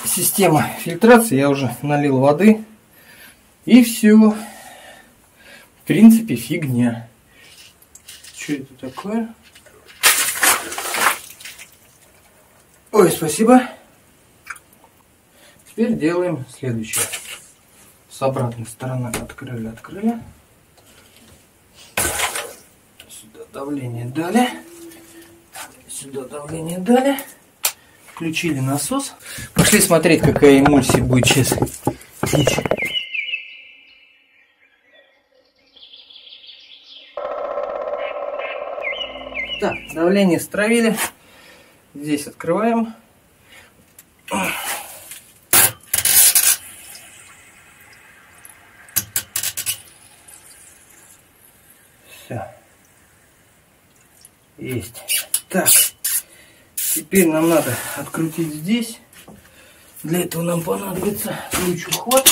система фильтрации. Я уже налил воды. И все. В принципе, фигня. Что это такое? Ой, спасибо. Теперь делаем следующее. С обратной стороны открыли. Сюда давление дали. Сюда давление дали. Включили насос. Пошли смотреть, какая эмульсия будет сейчас течь. Так, давление стравили. Здесь открываем. Все. Есть. Так. Теперь нам надо открутить здесь. Для этого нам понадобится ключ-уход.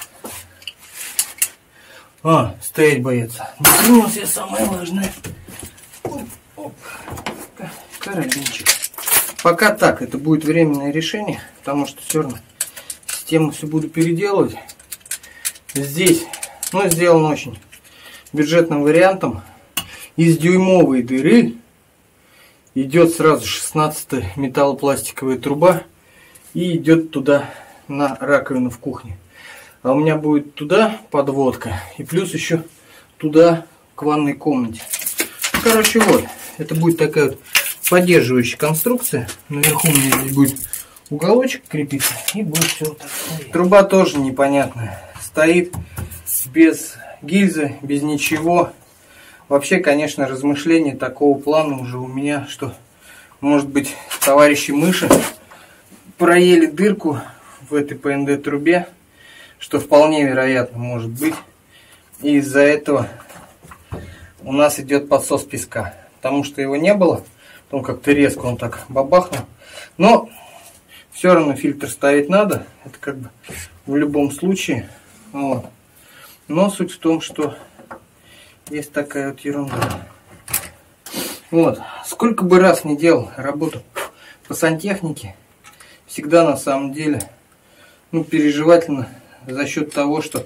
Стоять боится. Не принес я самое важное. Оп. Карабинчик. Пока так, это будет временное решение, потому что все равно систему все буду переделывать. Здесь, сделано очень бюджетным вариантом. Из дюймовой дыры идет сразу 16-я металлопластиковая труба и идет туда на раковину в кухне. А у меня будет туда подводка и плюс еще туда к ванной комнате. Короче, вот, это будет такая вот поддерживающая конструкция. Наверху у меня здесь будет уголочек крепиться и будет все вот так стоять. Труба тоже непонятная. Стоит без гильзы, без ничего. Вообще, конечно, размышления такого плана уже у меня, что, может быть, товарищи мыши проели дырку в этой ПНД трубе, что вполне вероятно может быть. И из-за этого у нас идет подсос песка. Потому что его не было. Потом как-то резко он так бабахнул. Но все равно фильтр ставить надо. Это как бы в любом случае. Вот. Но суть в том, что есть такая вот ерунда. Вот. Сколько бы раз не делал работу по сантехнике, всегда на самом деле переживательно за счет того, что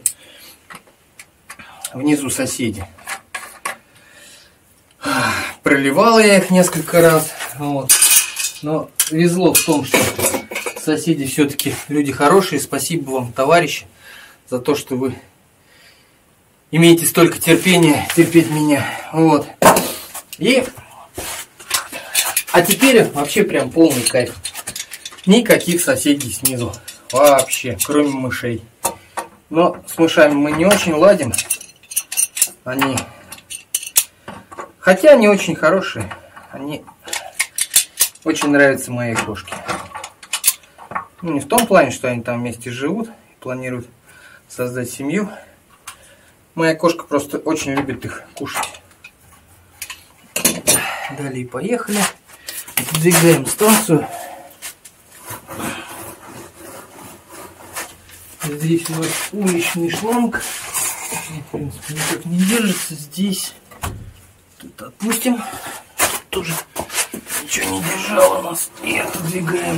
внизу соседи. Проливал я их несколько раз. Вот. Но везло в том, что соседи все-таки люди хорошие. Спасибо вам, товарищи, за то, что вы имеете столько терпения терпеть меня. Вот. А теперь вообще прям полный кайф. Никаких соседей снизу. Вообще, кроме мышей. Но с мышами мы не очень ладим. Хотя они очень хорошие. Они очень нравятся моей кошке. Не в том плане, что они там вместе живут и планируют создать семью. Моя кошка просто очень любит их кушать. Далее поехали. Двигаем станцию. Здесь у нас уличный шланг. В принципе, никак не держится. Здесь тут отпустим. Тут тоже ничего не держало нас. И отодвигаем.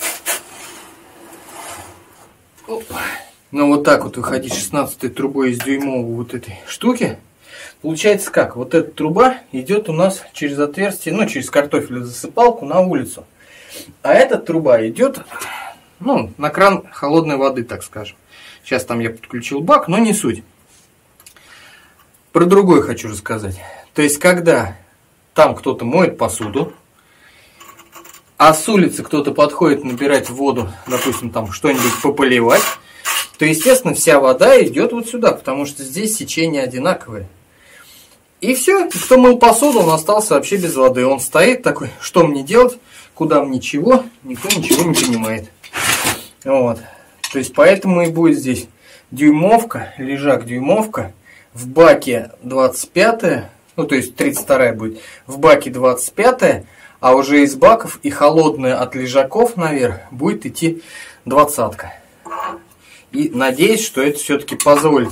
Опа. Ну вот так вот выходить 16-й трубой из дюймовой вот этой штуки. Получается как? Вот эта труба идет у нас через отверстие, через картофелезасыпалку на улицу. А эта труба идет на кран холодной воды, так скажем. Сейчас там я подключил бак, но не суть. Про другое хочу рассказать. То есть, когда там кто-то моет посуду, а с улицы кто-то подходит набирать воду, допустим, там что-нибудь пополивать, то, естественно, вся вода идет вот сюда, потому что здесь сечение одинаковое. И все, кто мыл посуду, он остался вообще без воды. Он стоит такой, что мне делать, куда мне чего, никто ничего не понимает. Вот. То есть, поэтому и будет здесь дюймовка, лежак дюймовка, в баке 25-я, то есть 32-я будет, в баке 25-я, а уже из баков и холодная от лежаков наверх будет идти 20-ка. И надеюсь, что это все-таки позволит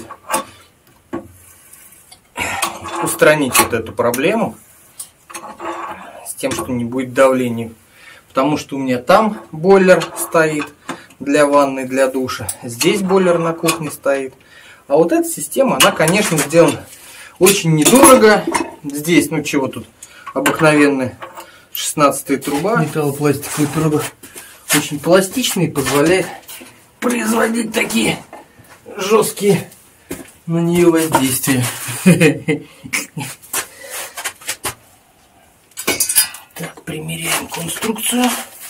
устранить вот эту проблему с тем, что не будет давления. Потому что у меня там бойлер стоит, для ванны, для душа. Здесь бойлер на кухне стоит. А вот эта система, она, конечно, сделана очень недорого. Здесь, ну чего тут, обыкновенная 16-я труба. Металлопластиковая труба. Очень пластичная и позволяет производить такие жесткие на нее воздействия. Так, примеряем конструкцию.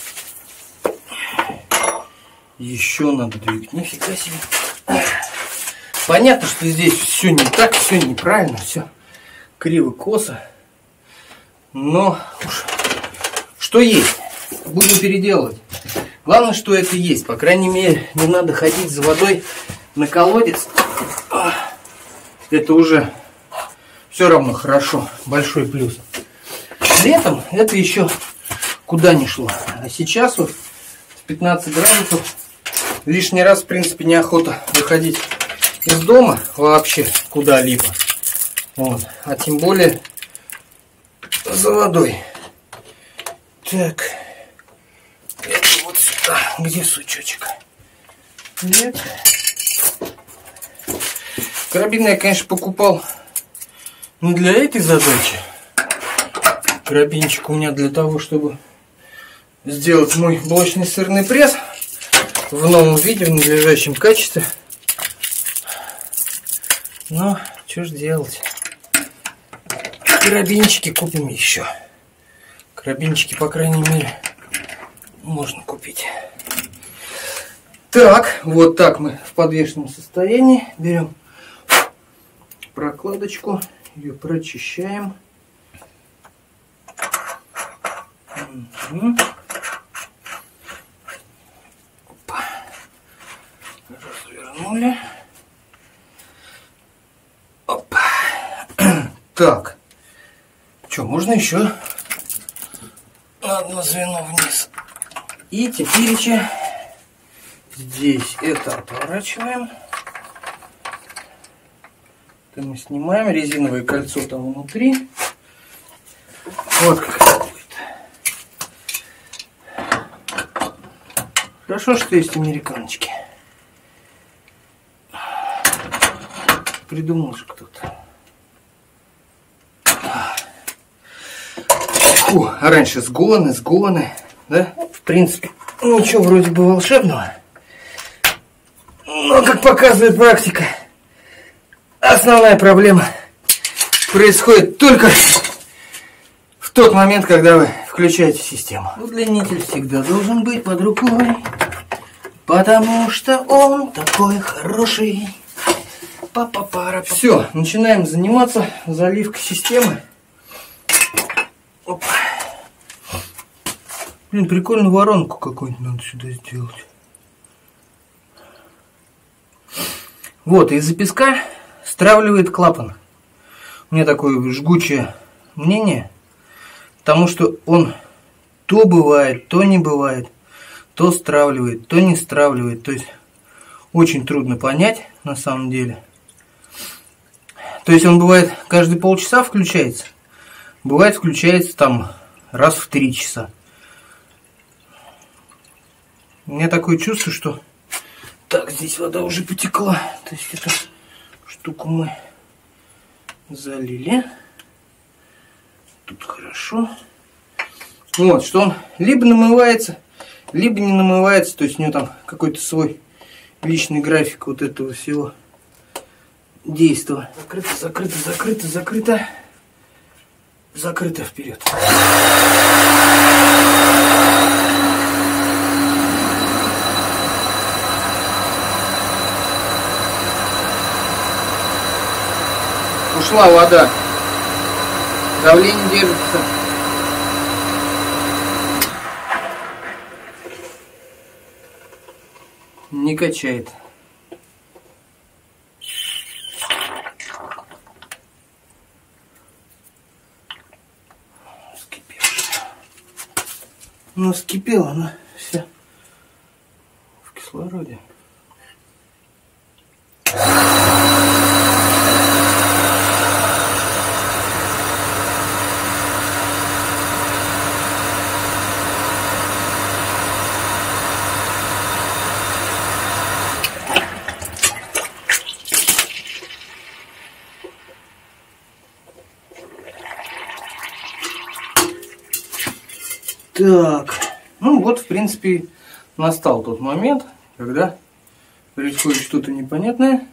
Еще надо двигать. Нифига себе. Понятно, что здесь все не так, все неправильно, все криво-косо. Но уж что есть, будем переделывать. Главное, что это есть. По крайней мере, не надо ходить за водой на колодец. Это уже все равно хорошо. Большой плюс. Летом это еще куда ни шло. А сейчас вот 15 градусов. Лишний раз, в принципе, неохота выходить из дома вообще куда-либо. Вот. А тем более за водой. Так. Это вот сюда. Где сучочек? Нет. Карабин я, конечно, покупал не для этой задачи. Карабинчик у меня для того, чтобы сделать мой блочный сырный пресс в новом виде, в надлежащем качестве. Но что ж делать? Карабинчики купим еще. Карабинчики, по крайней мере, можно купить. Так, вот так мы в подвешенном состоянии. Берем прокладочку, ее прочищаем. Угу. Опа. Развернули. Опа. Так. Что, можно еще одно звено вниз. И теперь здесь это отворачиваем. Это мы снимаем. Резиновое кольцо там внутри. Вот как это будет. Хорошо, что есть американочки. Придумал же кто-то. А раньше сгоны, да? В принципе, ничего вроде бы волшебного. Но, как показывает практика, основная проблема происходит только в тот момент, когда вы включаете систему. Удлинитель всегда должен быть под рукой, потому что он такой хороший. Все, начинаем заниматься заливкой системы. Опа. Блин, прикольную воронку какую-нибудь надо сюда сделать. Вот, из-за песка стравливает клапан. У меня такое жгучее мнение, потому что он то бывает, то не бывает, то стравливает, то не стравливает. То есть очень трудно понять на самом деле. То есть он бывает каждые полчаса включается, бывает включается там раз в 3 часа. У меня такое чувство, что... Так, здесь вода уже потекла. То есть эту штуку мы залили. Тут хорошо. Вот, что он либо намывается, либо не намывается. То есть у него там какой-то свой личный график вот этого всего действия. Закрыто, закрыто, закрыто, закрыто. Закрыто вперед. Ушла вода. Давление держится. Не качает. Ну, вскипела она вся в кислороде. Так, ну вот, в принципе, настал тот момент, когда происходит что-то непонятное.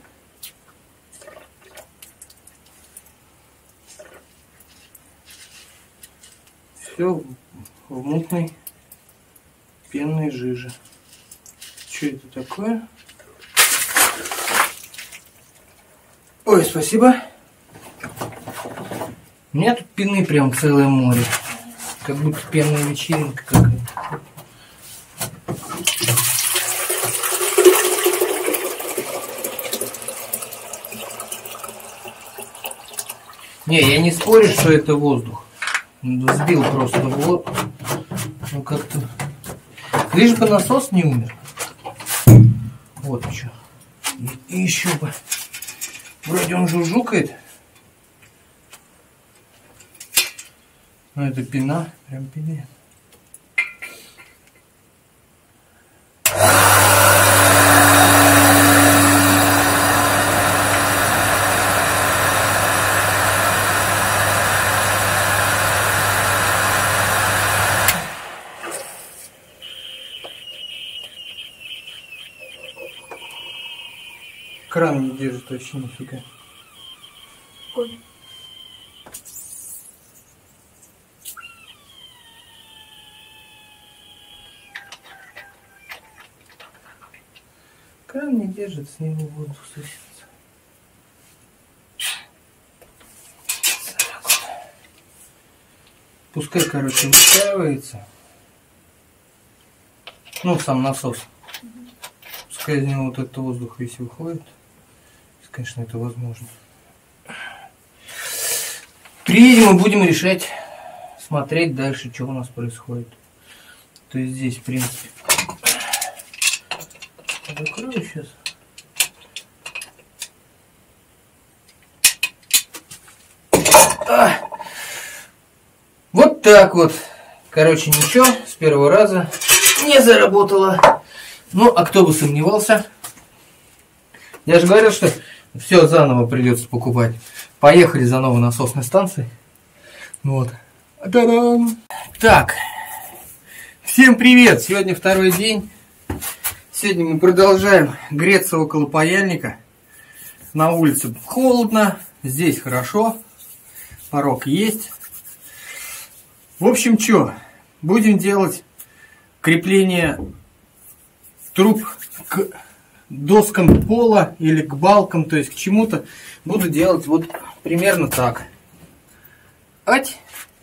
Все в мутной пенной жиже. Что это такое? Ой, спасибо. У меня тут пены прям целое море. Как будто пенная вечеринка какая-то. Не, я не спорю, что это воздух. Сбил просто вот. Ну как-то. Лишь бы насос не умер. Вот что. И еще бы. Вроде он жужжукает. Но это пена. Прям пена. Кран не держит вообще нифига. Ой. Кран не держит, с него воздух сосется. Пускай, короче, выстраивается. Ну, сам насос. Пускай из него вот этот воздух весь выходит. Конечно, это возможно. Приедем и будем решать, смотреть дальше, что у нас происходит. То есть здесь, в принципе, закрою сейчас. Вот так вот. Короче, ничего, с первого раза не заработало. Ну, а кто бы сомневался? Я же говорил, что все заново придется покупать. Поехали за новой насосной станцией. Вот. Та-дам! Так. Всем привет! Сегодня второй день. Сегодня мы продолжаем греться около паяльника. На улице холодно. Здесь хорошо. Порог есть. В общем, что? Будем делать крепление труб к доскам пола или к балкам, то есть к чему-то. Буду делать вот примерно так. Ать.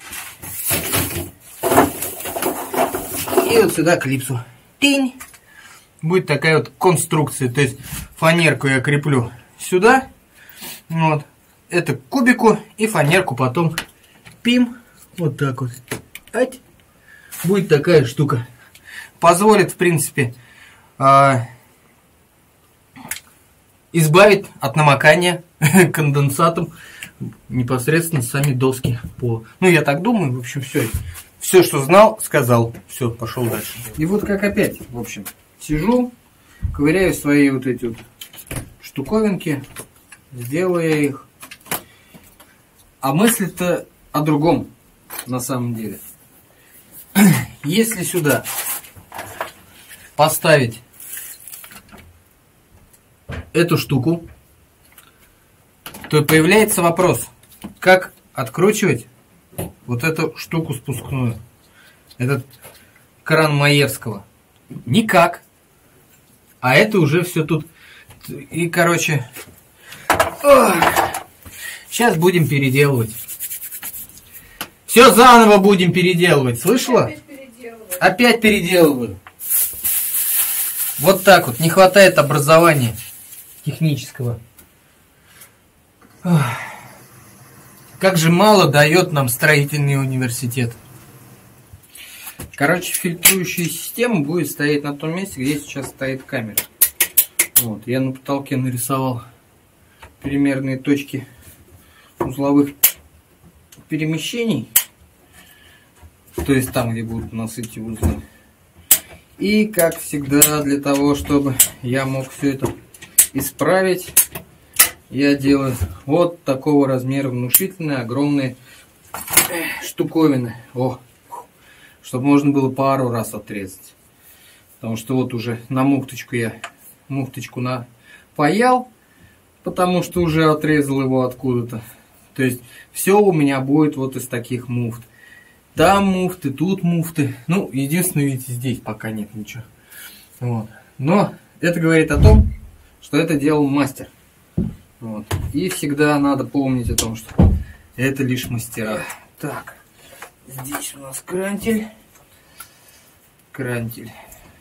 И вот сюда клипсу. Тинь. Будет такая вот конструкция. То есть фанерку я креплю сюда. Вот. Это к кубику. И фанерку потом пим. Вот так вот. Ать. Будет такая штука. Позволит, в принципе, избавить от намокания конденсатом непосредственно сами доски пола. Ну, я так думаю. В общем, все. Все, что знал, сказал. Все, пошел дальше. И вот как опять, в общем, сижу, ковыряю свои вот эти вот штуковинки, сделаю я их. А мысль-то о другом, на самом деле. Если сюда поставить эту штуку, то появляется вопрос, как откручивать вот эту штуку спускную, этот кран Маевского. Никак. А это уже все тут. И, короче, сейчас будем переделывать. Все заново будем переделывать. Слышала? Опять переделываю. Вот так вот. Не хватает образования технического. Как же мало дает нам строительный университет. Короче, фильтрующая система будет стоять на том месте, где сейчас стоит камера. Вот. Я на потолке нарисовал примерные точки узловых перемещений. То есть там, где будут у нас эти узлы. И, как всегда, для того, чтобы я мог все это исправить, я делаю вот такого размера внушительные, огромные штуковины. О, чтобы можно было пару раз отрезать. Потому что вот уже на муфточку я муфточку напаял, потому что уже отрезал его откуда-то. То есть все у меня будет вот из таких муфт. Там муфты, тут муфты. Ну, единственное, видите, здесь пока нет ничего. Вот. Но это говорит о том, что это делал мастер. Вот. И всегда надо помнить о том, что это лишь мастера. Так, здесь у нас крантель. Крантель.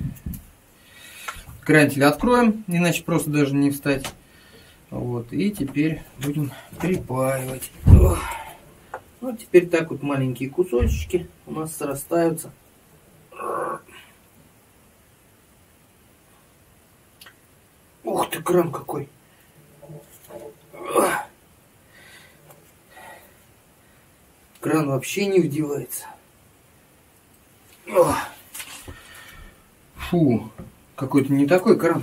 Крантель откроем, иначе просто даже не встать. Вот. И теперь будем припаивать. Вот теперь так вот маленькие кусочки у нас срастаются. Ух ты, кран какой! Кран вообще не вдевается. Фу, какой-то не такой кран.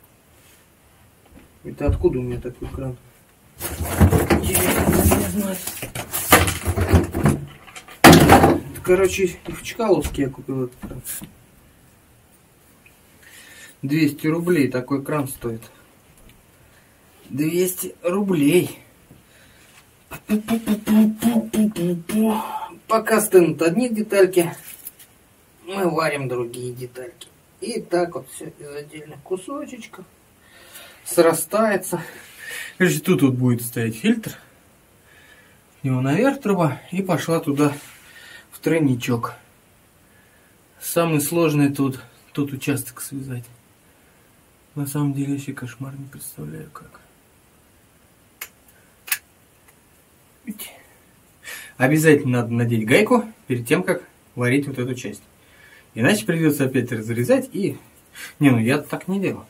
Это откуда у меня такой кран? Интересно, не знаю. Это, короче, в Чкаловске я купил этот кран. 200 рублей такой кран стоит. 200 рублей. Пока стынут одни детальки, мы варим другие детальки. И так вот все из отдельных кусочечков срастается. Короче, тут вот будет стоять фильтр. С него наверх труба и пошла туда в тройничок. Самый сложный тут участок связать. На самом деле вообще кошмар, не представляю как. Обязательно надо надеть гайку перед тем, как варить вот эту часть. Иначе придется опять разрезать и... Не, ну я так не делал.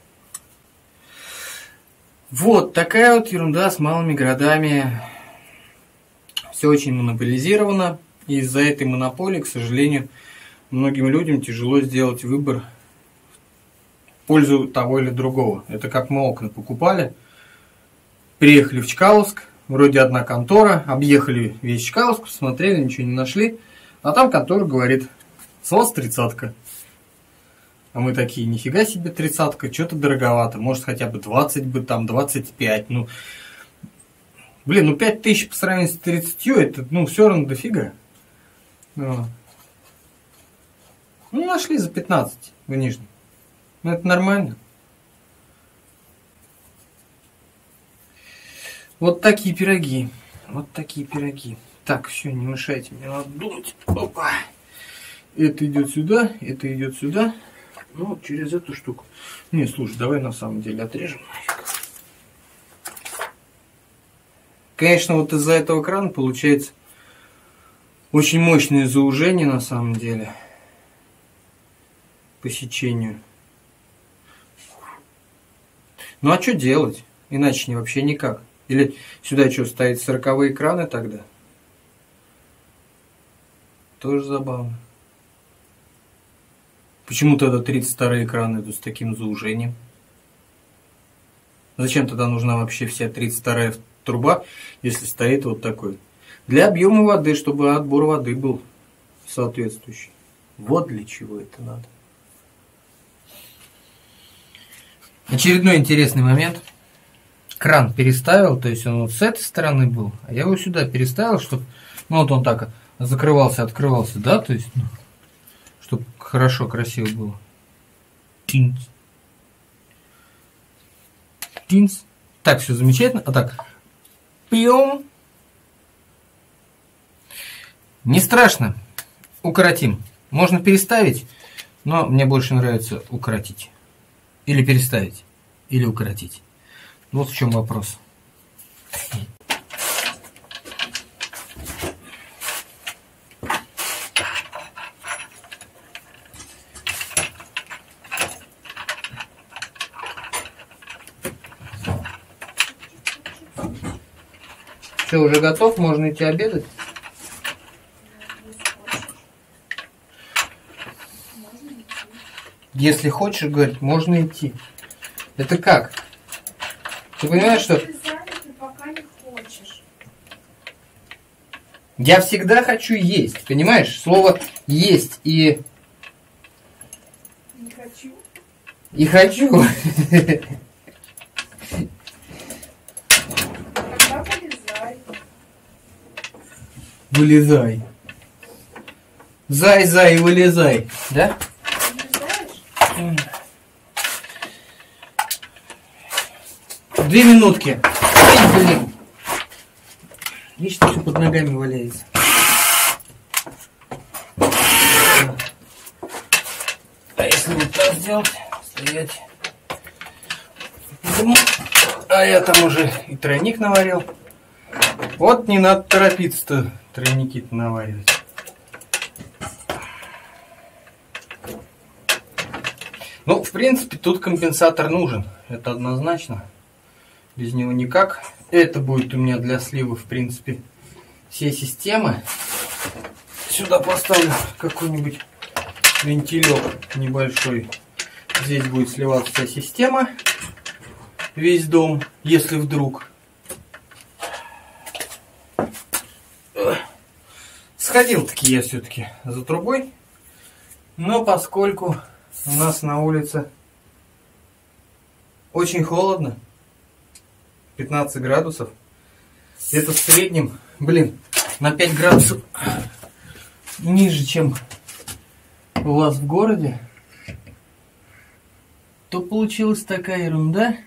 Вот такая вот ерунда с малыми городами. Все очень монополизировано. И из-за этой монополии, к сожалению, многим людям тяжело сделать выбор в пользу того или другого. Это как мы окна покупали. Приехали в Чкаловск. Вроде одна контора. Объехали весь Чкаловск, посмотрели, ничего не нашли. А там контора говорит: с вас 30-ка. А мы такие: нифига себе 30-ка, что-то дороговато. Может хотя бы 20 бы, там 25. Ну, блин, ну 5000 по сравнению с 30, это, ну, все равно дофига. Ну, нашли за 15 в Нижнем. Ну, это нормально. Вот такие пироги. Вот такие пироги. Так, все, не мешайте, мне надо думать. Опа. Это идет сюда, это идет сюда. Ну, через эту штуку. Не, слушай, давай на самом деле отрежем нафиг. Конечно, вот из-за этого крана получается очень мощное заужение на самом деле. По сечению. Ну, а что делать? Иначе вообще никак. Или сюда что, ставить 40-е краны тогда? Тоже забавно. Почему тогда 32-е краны идут с таким заужением? Зачем тогда нужна вообще вся 32-я труба, если стоит вот такой? Для объема воды, чтобы отбор воды был соответствующий. Вот для чего это надо. Очередной интересный момент. Кран переставил, то есть он вот с этой стороны был, а я его сюда переставил, чтобы, ну вот он так закрывался, открывался, да, то есть, ну, чтобы хорошо, красиво было. Тинц. Тинц. Так, все замечательно. А так. Пьем. Не страшно. Укоротим. Можно переставить, но мне больше нравится укоротить. Или переставить, или укоротить. Вот в чем вопрос. Все, уже готов, можно идти обедать. Если хочешь, говорит, можно идти. Это как? Ты понимаешь, что... Ты занят, пока не хочешь. Я всегда хочу есть, понимаешь? Слово есть и... Не хочу. И хочу. Тогда вылезай. Вылезай. Зай, вылезай. Да? Вылезаешь? 2 минутки. Ай, блин. Видишь, что под ногами валяется. А если вот так сделать, стоять. А я там уже и тройник наварил. Вот не надо торопиться-то тройники-то наваривать. Ну, в принципе, тут компенсатор нужен. Это однозначно. Без него никак. Это будет у меня для сливы, в принципе, все системы. Сюда поставлю какой-нибудь вентилек небольшой. Здесь будет сливаться вся система. Весь дом, если вдруг. Сходил-таки я все-таки за трубой. Но поскольку у нас на улице очень холодно, 15 градусов, это в среднем, блин, на 5 градусов ниже, чем у вас в городе, то получилась такая ерунда,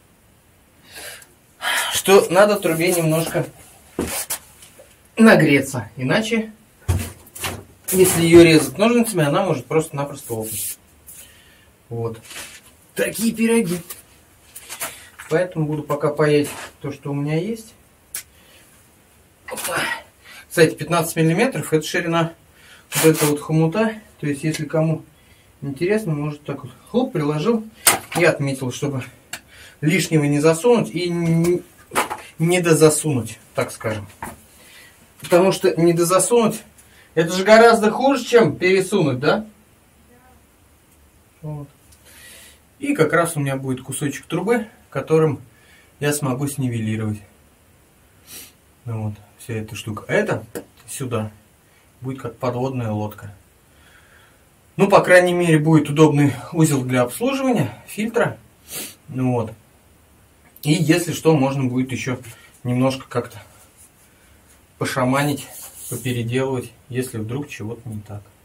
что надо трубе немножко нагреться, иначе, если ее резать ножницами, она может просто-напросто лопнуть. Вот. Такие пироги. Поэтому буду пока паять то, что у меня есть. Опа. Кстати, 15 миллиметров это ширина вот этого вот хомута. То есть, если кому интересно, может так вот хлоп приложил. Я отметил, чтобы лишнего не засунуть и не дозасунуть, так скажем. Потому что не дозасунуть, это же гораздо хуже, чем пересунуть, да? Вот. И как раз у меня будет кусочек трубы, которым я смогу снивелировать. Ну вот, вся эта штука. А это сюда будет как подводная лодка. Ну, по крайней мере, будет удобный узел для обслуживания фильтра. Ну вот. И если что, можно будет еще немножко как-то пошаманить, попеределывать, если вдруг чего-то не так.